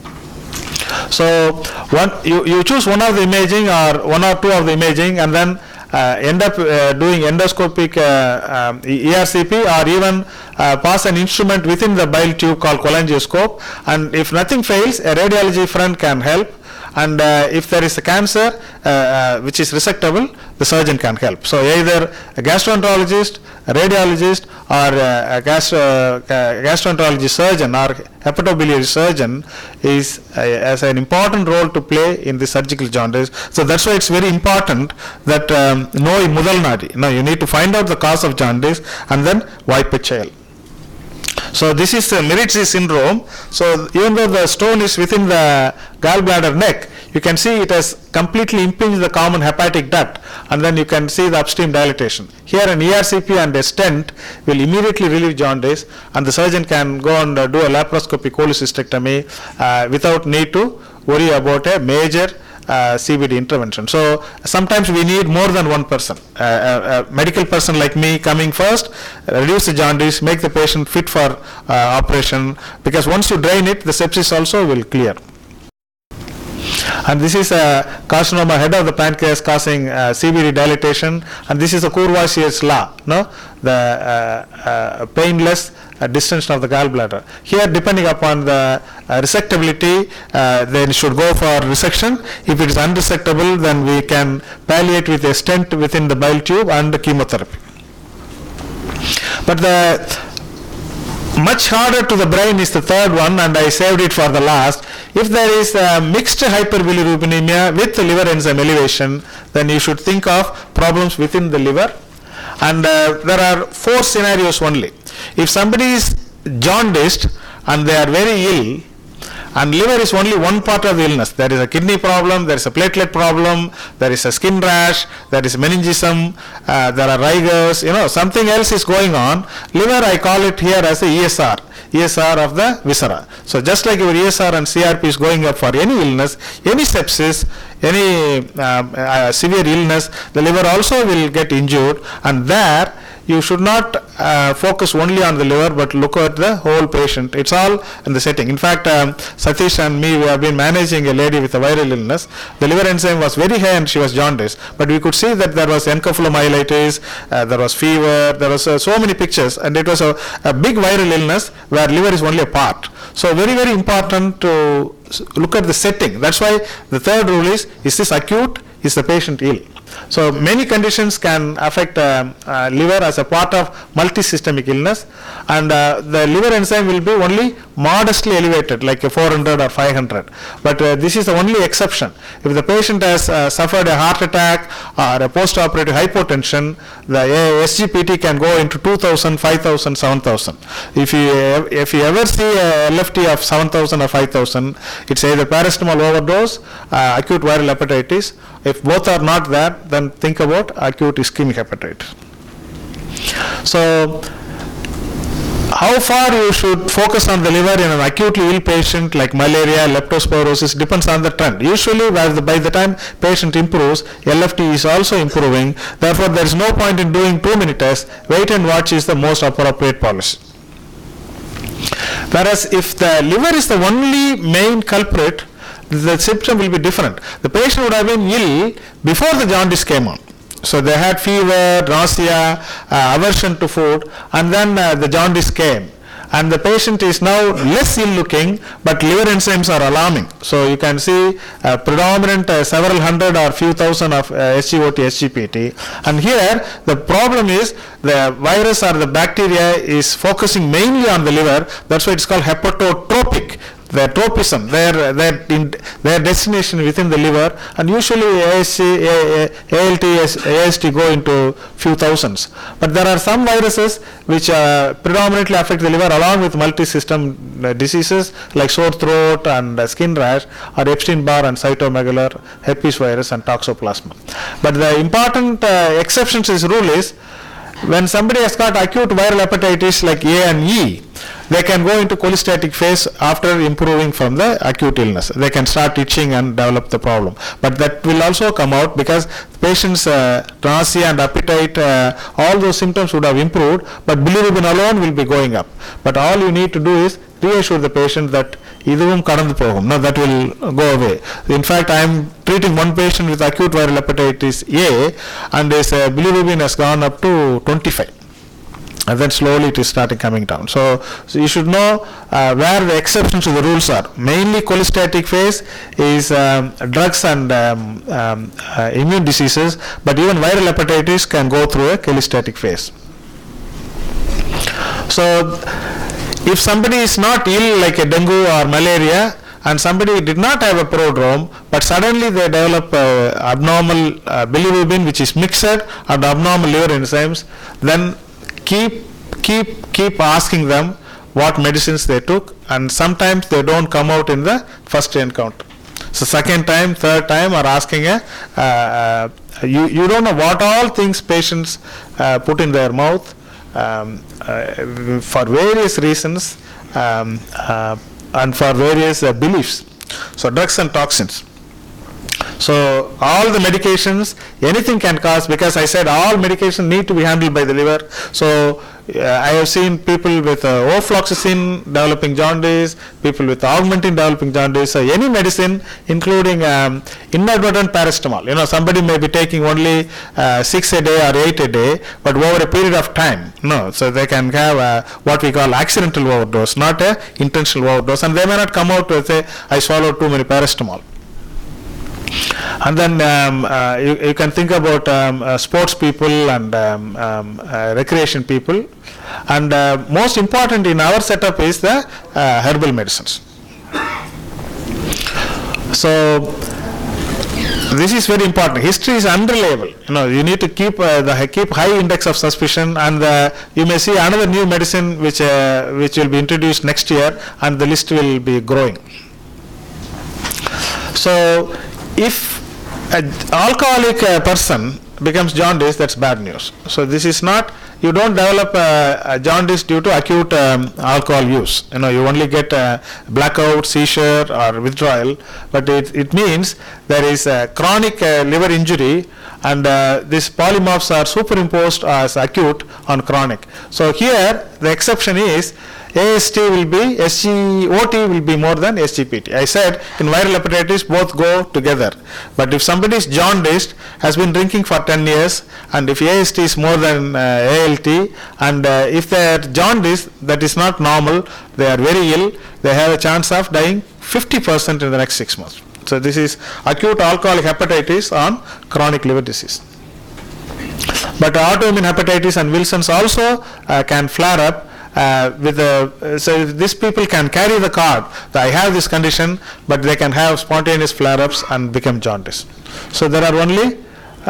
So you choose one of the imaging or one or two of the imaging, and then end up doing endoscopic ERCP, or even pass an instrument within the bile tube called cholangioscope, and if nothing fails, a radiology friend can help, and if there is a cancer which is resectable, the surgeon can help. So either a gastroenterologist, a radiologist, or a gastroenterology surgeon or hepatobiliary surgeon has an important role to play in the surgical jaundice. So that's why it's very important that know mudal nadi. Now you need to find out the cause of jaundice and then wipe a child. So this is Meritzi syndrome. So even though the stone is within the gallbladder neck, you can see it has completely impinged the common hepatic duct, and then you can see the upstream dilatation. Here an ERCP and a stent will immediately relieve jaundice, and the surgeon can go and do a laparoscopic cholecystectomy without need to worry about a major CBD intervention. So sometimes we need more than one person, a medical person like me coming first, reduce the jaundice, make the patient fit for operation, because once you drain it, the sepsis also will clear. And this is a carcinoma head of the pancreas causing CBD dilatation, and this is a Courvoisier's law, no? The painless distension of the gallbladder. Here, depending upon the resectability, then should go for resection. If it is unresectable, then we can palliate with a stent within the bile tube and the chemotherapy. But the much harder to the brain is the third one, and I saved it for the last. If there is mixed hyperbilirubinemia with the liver enzyme elevation, then you should think of problems within the liver. And there are 4 scenarios only. If somebody is jaundiced and they are very ill, and liver is only one part of the illness, there is a kidney problem, there is a platelet problem, there is a skin rash, there is meningism, there are rigors, something else is going on. Liver, I call it here as the ESR of the viscera. So just like your ESR and CRP is going up for any illness, any sepsis, any severe illness, the liver also will get injured, and there you should not focus only on the liver, but look at the whole patient. It's all in the setting. In fact, Satish and me, we have been managing a lady with a viral illness. The liver enzyme was very high and she was jaundiced, but we could see that there was encephalomyelitis, there was fever, there was so many pictures, and it was a big viral illness where liver is only a part. So very, very important to look at the setting. That's why the third rule is this acute? Is the patient ill? So many conditions can affect liver as a part of multisystemic illness, and the liver enzyme will be only modestly elevated, like a 400 or 500. But this is the only exception. If the patient has suffered a heart attack or a post-operative hypotension, the SGPT can go into 2000, 5000, 7000. If you ever see a LFT of 7000 or 5000, it's either paracetamol overdose, acute viral hepatitis. If both are not there, then think about acute ischemic hepatitis. So how far you should focus on the liver in an acutely ill patient like malaria, leptospirosis depends on the trend. Usually by the time patient improves, LFT is also improving. Therefore, there is no point in doing too many tests. Wait and watch is the most appropriate policy. Whereas if the liver is the only main culprit, the symptom will be different. The patient would have been ill before the jaundice came on. So they had fever, nausea, aversion to food, and then the jaundice came. and the patient is now less ill looking, but liver enzymes are alarming. So you can see predominant several hundred or few thousand of SGOT, SGPT. And here the problem is the virus or the bacteria is focusing mainly on the liver. That's why it's called hepatotropic. The tropism, their destination within the liver, and usually AST go into few thousands. But there are some viruses which predominantly affect the liver along with multi-system diseases like sore throat and skin rash, or Epstein-Barr and cytomegalovirus, herpes virus and toxoplasma. But the important exception to this rule is when somebody has got acute viral hepatitis like A and E, they can go into cholestatic phase after improving from the acute illness. They can start itching and develop the problem. But that will also come out because patient's nausea and appetite, all those symptoms would have improved, but bilirubin alone will be going up. But all you need to do is reassure the patient that iduvum kadandu pogum. No, that will go away. In fact, I am treating one patient with acute viral hepatitis A, and his bilirubin has gone up to 25. And then slowly it is starting coming down. So you should know where the exceptions to the rules are. Mainly cholestatic phase is drugs and immune diseases, but even viral hepatitis can go through a cholestatic phase. So if somebody is not ill like a dengue or malaria, and somebody did not have a prodrome, but suddenly they develop abnormal bilirubin which is mixed and abnormal liver enzymes, then keep asking them what medicines they took, and sometimes they don't come out in the first encounter. So second time, third time are asking you don't know what all things patients put in their mouth for various reasons and for various beliefs. So drugs and toxins. So all the medications, anything can cause, because I said all medications need to be handled by the liver. So I have seen people with ofloxacin developing jaundice, people with augmentin developing jaundice. So any medicine, including inadvertent paracetamol. Somebody may be taking only 6 a day or 8 a day, but over a period of time. No, so they can have what we call accidental overdose, not a intentional overdose, and they may not come out to say, I swallowed too many paracetamol. And then you can think about sports people and recreation people, and most important in our setup is the herbal medicines. So this is very important. History is unreliable. You need to keep high index of suspicion, and you may see another new medicine which will be introduced next year, and the list will be growing. So if an alcoholic person becomes jaundice, that's bad news. So this is not, you don't develop a jaundice due to acute alcohol use. You only get a blackout, seizure or withdrawal, but it means there is a chronic liver injury, and these polymorphs are superimposed as acute on chronic. So here the exception is AST will be, SGOT will be more than SGPT. I said in viral hepatitis both go together. But if somebody is jaundiced, has been drinking for 10 years, and if AST is more than ALT, and if they are jaundiced, that is not normal, they are very ill, they have a chance of dying 50% in the next 6 months. So this is acute alcoholic hepatitis on chronic liver disease. But autoimmune hepatitis and Wilson's also can flare up. So these people can carry the card that I have this condition, but they can have spontaneous flare-ups and become jaundice. So there are only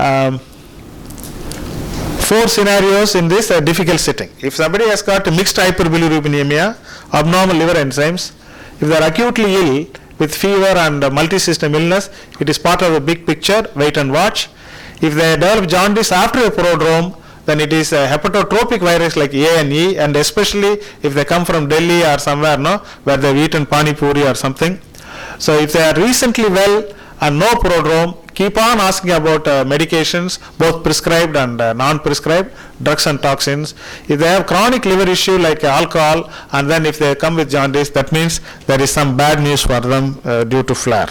4 scenarios in this difficult setting. If somebody has got mixed hyperbilirubinemia, abnormal liver enzymes, if they are acutely ill with fever and multi-system illness, it is part of the big picture, wait and watch. If they develop jaundice after a prodrome, then it is a hepatotropic virus like A and E, and especially if they come from Delhi or somewhere where they have eaten pani puri or something. So if they are recently well and no prodrome, keep on asking about medications, both prescribed and non-prescribed, drugs and toxins. If they have chronic liver issue like alcohol, and then if they come with jaundice, that means there is some bad news for them due to flare.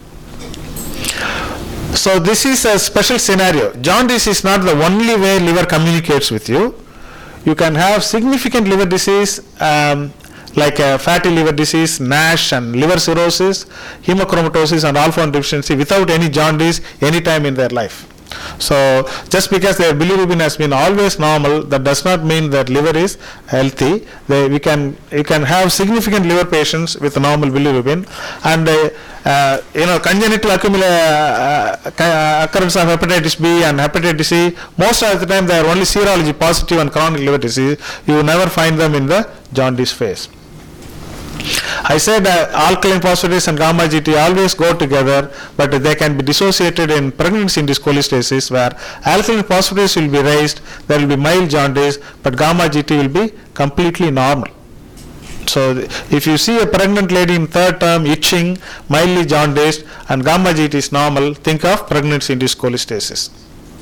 So this is a special scenario. Jaundice is not the only way liver communicates with you. you can have significant liver disease like fatty liver disease, NASH and liver cirrhosis, hemochromatosis and alpha-1 deficiency without any jaundice any time in their life. So just because their bilirubin has been always normal, that does not mean that liver is healthy. You can have significant liver patients with normal bilirubin, and congenital occurrence of hepatitis B and hepatitis C, most of the time they are only serology positive and chronic liver disease. You will never find them in the jaundice phase. I said alkaline phosphatase and gamma GT always go together, but they can be dissociated in pregnancy-induced cholestasis, where alkaline phosphatase will be raised, there will be mild jaundice, but gamma GT will be completely normal. So if you see a pregnant lady in third term itching, mildly jaundiced, and gamma GT is normal, think of pregnancy-induced cholestasis.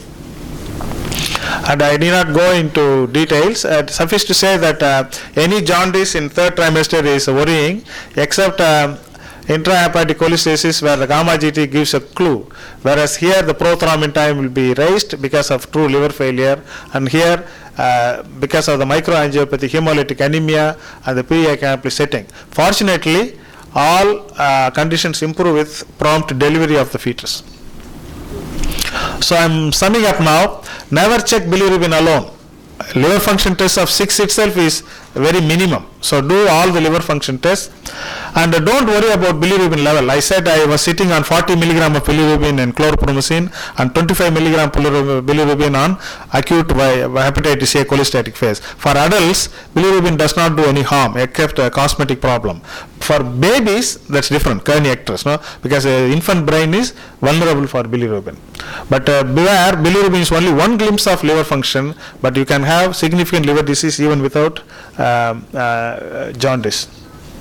And I need not go into details. Suffice to say that any jaundice in third trimester is worrying, except intrahepatic cholestasis, where the gamma GT gives a clue, whereas here the prothrombin time will be raised because of true liver failure, and here because of the microangiopathy, hemolytic anemia, and the pre-eclamptic setting. Fortunately, all conditions improve with prompt delivery of the fetus. So I am summing up now. Never check bilirubin alone. Liver function test of 6 itself is very minimum. So do all the liver function tests, and don't worry about bilirubin level. I said I was sitting on 40 milligram of bilirubin in chlorpromazine and 25 milligram bilirubin on acute hepatitis A cholestatic phase. For adults, bilirubin does not do any harm except a cosmetic problem. For babies, that's different, Kearney actress, no? Because infant brain is vulnerable for bilirubin. But beware, bilirubin is only one glimpse of liver function, but you can have significant liver disease even without jaundice.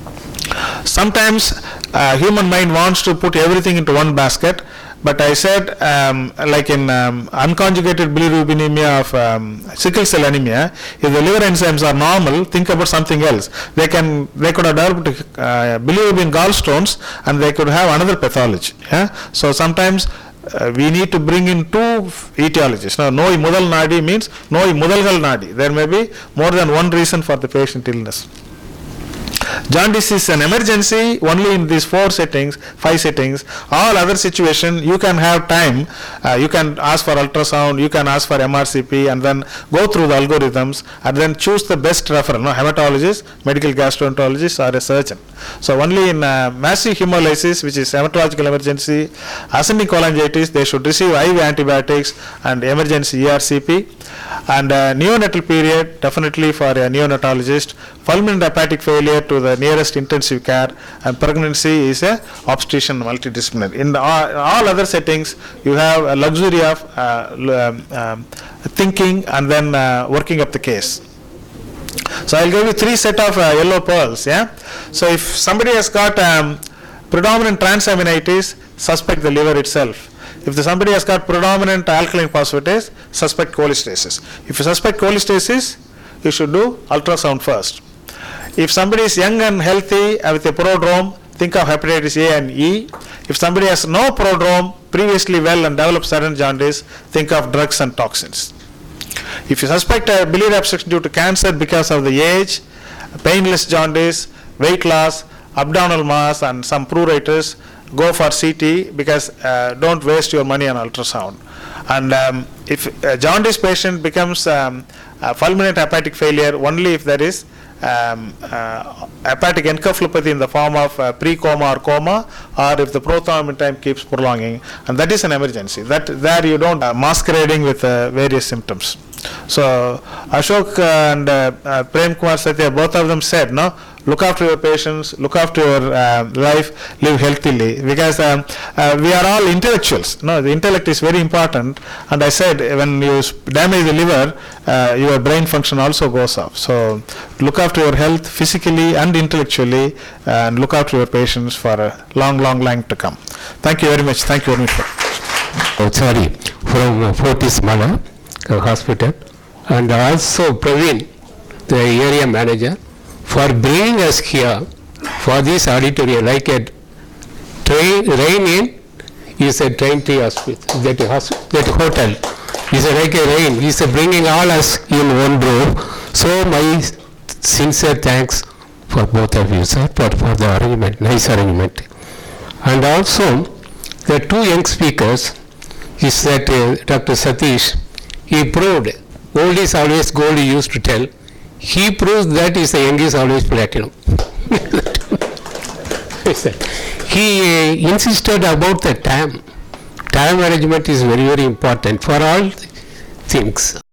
Sometimes human mind wants to put everything into one basket, but I said like in unconjugated bilirubinemia of sickle cell anemia, if the liver enzymes are normal, think about something else. They could have developed bilirubin gallstones, and they could have another pathology. Yeah? So sometimes we need to bring in two etiologies. Now, Noi Mudal Nadi means Noi Mudalgal Nadi. There may be more than one reason for the patient illness. Jaundice is an emergency only in these 5 settings. All other situations, you can have time. You can ask for ultrasound, you can ask for MRCP, and then go through the algorithms, and then choose the best referral. No, hematologist, medical gastroenterologist, or a surgeon. So only in massive hemolysis, which is hematological emergency, ascending cholangitis, they should receive IV antibiotics and emergency ERCP. And neonatal period, definitely for a neonatologist. Fulminant hepatic failure to the nearest intensive care, and pregnancy is a obstetrician multidisciplinary. In all other settings, you have a luxury of thinking and then working up the case. So I'll give you 3 sets of yellow pearls. Yeah. So if somebody has got predominant transaminitis, suspect the liver itself. If somebody has got predominant alkaline phosphatase, suspect cholestasis. If you suspect cholestasis, you should do ultrasound first. If somebody is young and healthy with a prodrome, think of hepatitis A and E. If somebody has no prodrome, previously well and developed sudden jaundice, think of drugs and toxins. If you suspect a biliary obstruction due to cancer because of the age, painless jaundice, weight loss, abdominal mass, and some pruritus, go for CT, because don't waste your money on ultrasound. And if a jaundice patient becomes fulminant hepatic failure only if there is hepatic encephalopathy in the form of pre-coma or coma, or if the prothrombin time keeps prolonging, and that is an emergency. There you don't masquerading with various symptoms. So Ashok and Prem Kumar Satya, both of them said, no, look after your patients, look after your life, live healthily, because we are all intellectuals. No, the intellect is very important, and I said when you damage the liver, your brain function also goes off. So look after your health physically and intellectually, and look after your patients for a long to come. Thank you very much. Thank you very much. Sorry, from Fortis Mana Hospital, and also Praveen, the area manager, for bringing us here for this auditorium, like a rain in is a train to hospital, that hotel is like a rain, is bringing all us in one row. So my sincere thanks for both of you, sir, for the arrangement, nice arrangement. And also, the two young speakers is that Dr. Satish, he proved old is always gold, he used to tell. He proves that is the young is always platinum. He insisted about the time. Time management is very, very important for all things.